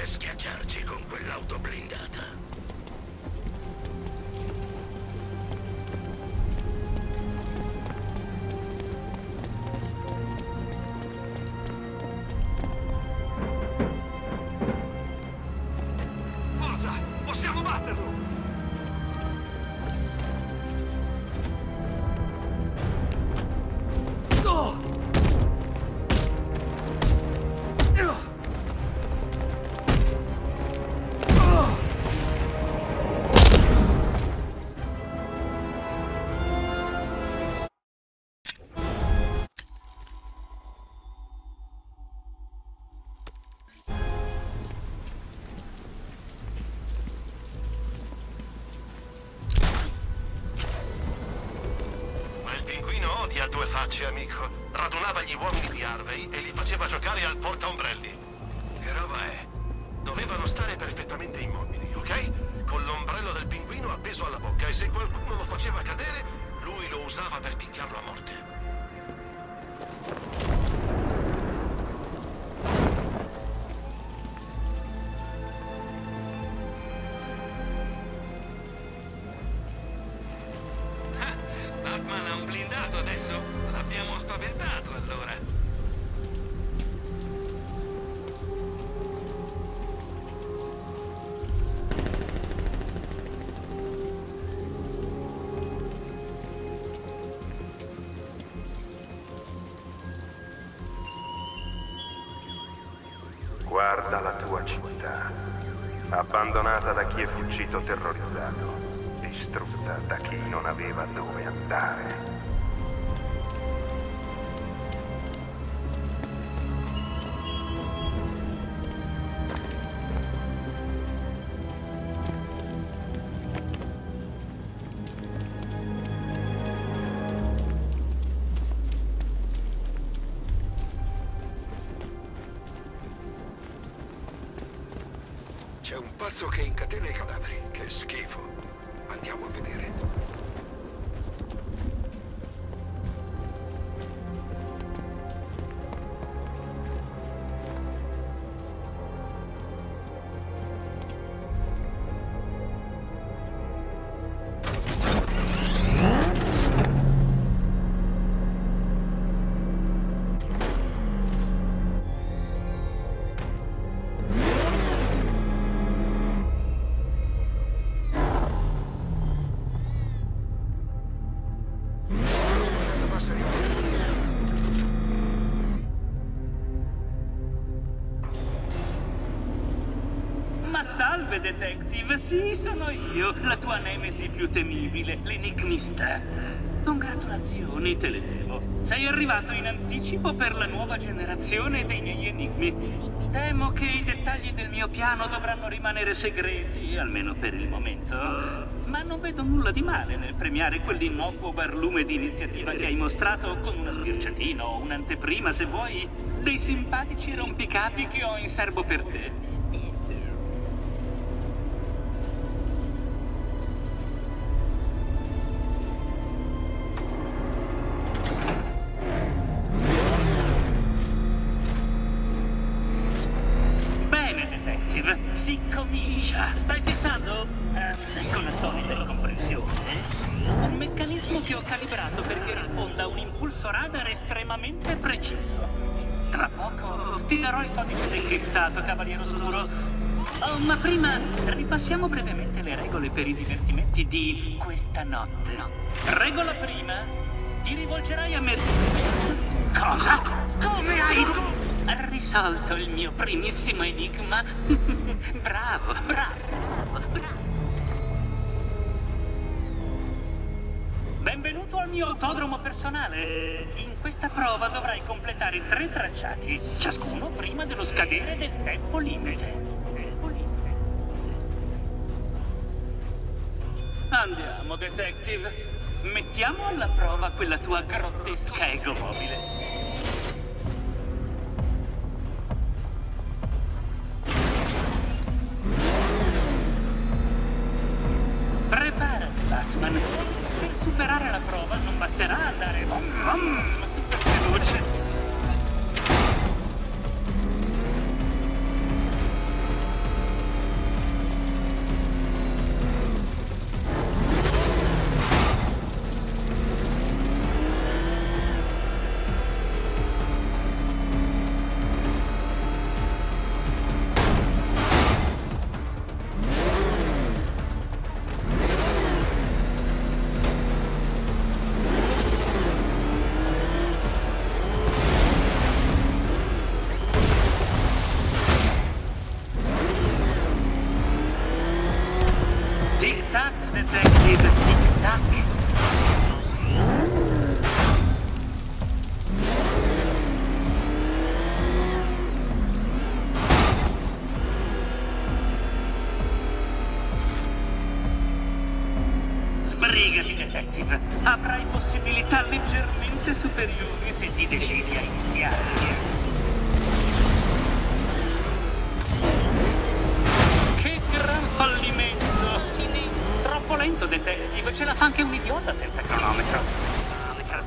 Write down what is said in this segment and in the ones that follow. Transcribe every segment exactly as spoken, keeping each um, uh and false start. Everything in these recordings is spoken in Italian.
per schiacciarci con quell'auto blindata. Forza! Possiamo batterlo! A due facce, amico. Radunava gli uomini di Harvey e li faceva giocare al portaombrelli. Che roba è? Dovevano stare perfettamente immobili, ok? Con l'ombrello del pinguino appeso alla bocca e se qualcuno lo faceva cadere, lui lo usava per picchiarlo a morte. Batman ha un blindato adesso? L'abbiamo spaventato allora. Guarda la tua città, abbandonata da chi è fuggito terrorizzato, distrutta da chi non aveva dove andare. C'è un pazzo che incatena i cadaveri. Che schifo. Andiamo a vedere. Ma salve, detective, sì, sono io, la tua nemesi più temibile, l'enigmista. Congratulazioni, te le devo. Sei arrivato in anticipo per la nuova generazione dei miei enigmi. Temo che i dettagli del mio piano dovranno rimanere segreti, almeno per il momento. Ma non vedo nulla di male nel premiare quell'innocuo barlume di iniziativa che hai mostrato con una sbirciatina o un'anteprima, se vuoi, dei simpatici rompicapi che ho in serbo per te. Si comincia. Stai fissando? Eh, con la solita incomprensione. Un meccanismo che ho calibrato perché risponda a un impulso radar estremamente preciso. Tra poco ti darò il codice decriptato, cavaliere oscuro. Oh, ma prima ripassiamo brevemente le regole per i divertimenti di questa notte. Regola prima. Ti rivolgerai a me. Cosa? Come hai tu? Risolto il mio primissimo enigma. Bravo, bravo, bravo. Benvenuto al mio autodromo personale. In questa prova dovrai completare tre tracciati, ciascuno prima dello scadere del tempo limite. Tempo limite. Andiamo, detective. Mettiamo alla prova quella tua grottesca ego mobile. Preparati, Batman. Per superare la prova non basterà andare super veloce. Tic-tac, detective, tic-tac. Sbrigati, detective. Avrai possibilità leggermente superiori se ti decidi a iniziare. Che gran fallimento! Troppo lento, detective. Ce la fa anche un idiota senza cronometro. Cronometro.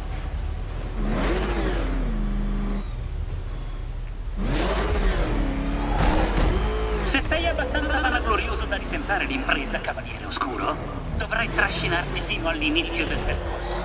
Se sei abbastanza vanaglorioso da ritentare l'impresa, Cavaliere Oscuro, dovrai trascinarti fino all'inizio del percorso.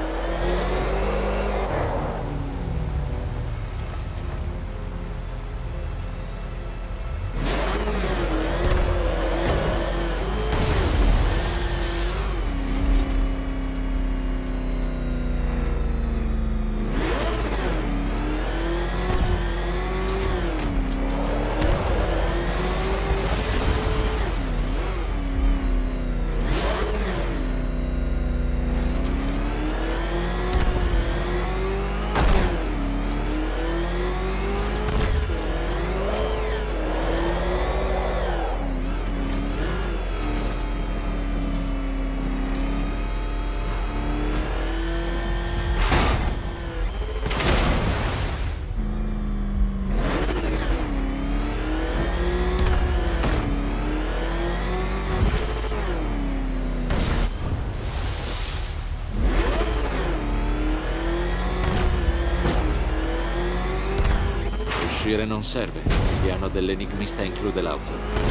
Uscire non serve. Il piano dell'enigmista include l'auto.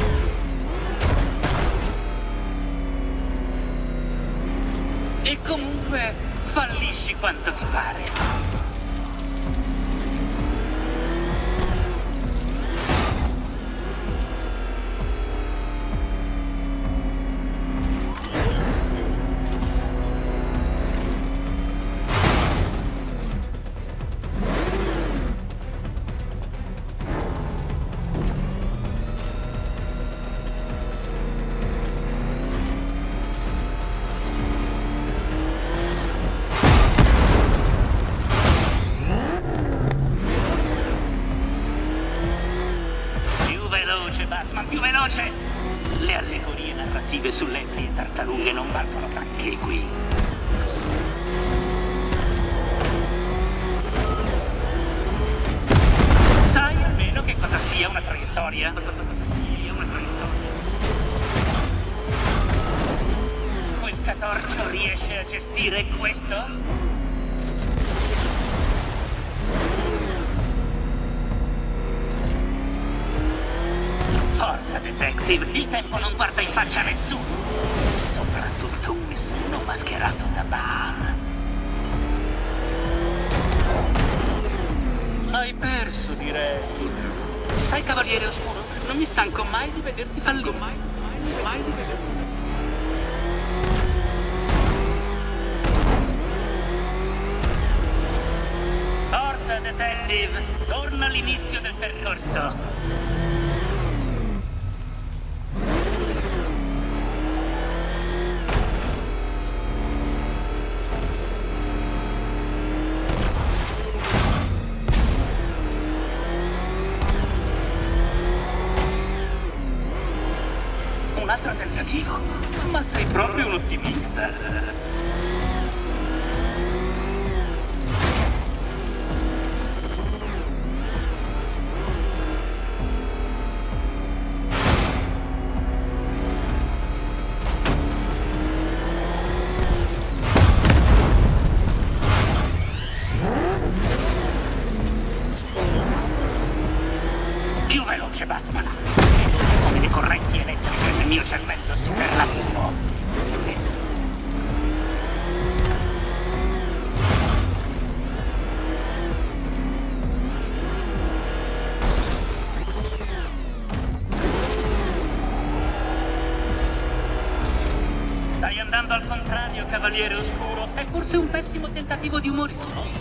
E comunque fallisci quanto ti pare. Batman, più veloce! Le allegorie narrative su lepri e tartarughe non valgono granché qui. Sai almeno che cosa sia una traiettoria? Cosa sia una traiettoria? Quel catorcio riesce a gestire questo? Forza, detective, il tempo non guarda in faccia a nessuno. Soprattutto un nessuno mascherato da Bane. Hai perso, direi. Sai, Cavaliere Oscuro, non mi stanco mai di vederti fallire. Mai, mai, mai di vederti. Forza, detective, torna all'inizio del percorso. Un altro tentativo? Ma sei proprio un ottimista. Più veloce, Batman. Come le correnti elettriche nel mio cervello superlativo. Stai andando al contrario, Cavaliere Oscuro. È forse un pessimo tentativo di umorismo.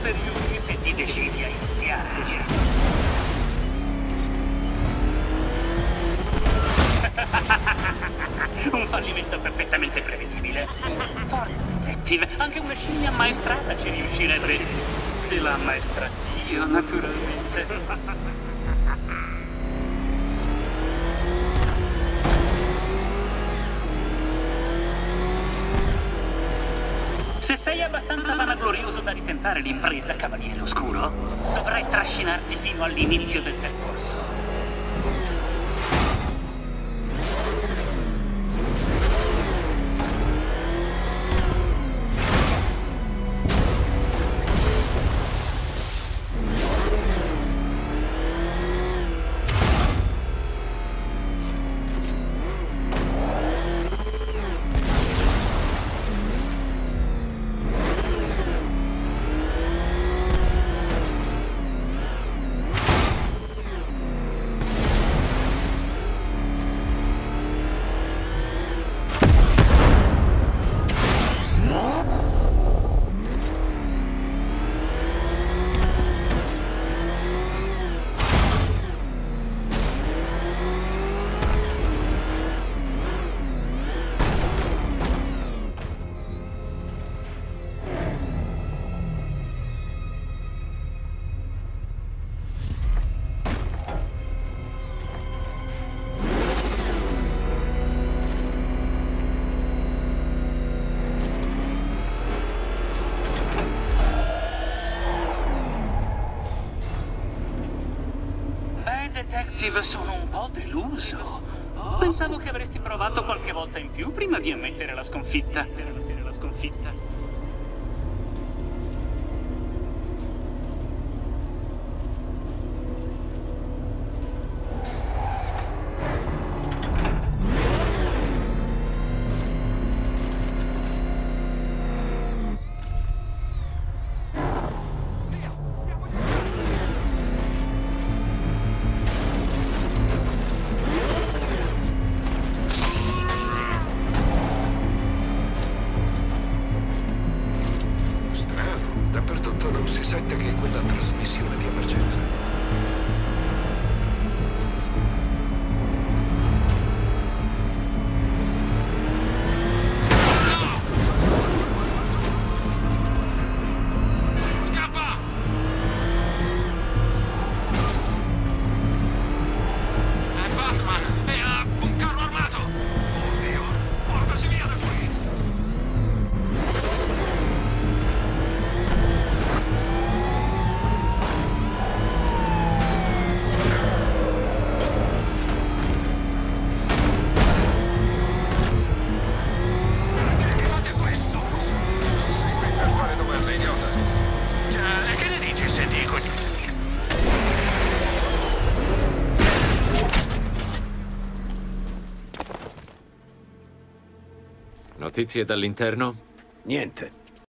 superiori se ti decidi a iniziare. Un fallimento perfettamente prevedibile. Forza, detective, anche una scimmia ammaestrata ci riuscirebbe. Se la ammaestrassi io, naturalmente. Se sei abbastanza vanaglorioso da ritentare l'impresa, Cavaliere Oscuro, dovrai trascinarti fino all'inizio del percorso. Detective, sono un po' deluso. Pensavo che avresti provato qualche volta in più prima di ammettere la sconfitta. La sconfitta. Non si sente che quella trasmissione di emergenza. Scappa! È Batman! E ha un carro armato! Oddio, portaci via da qui! Notizie dall'interno? Niente.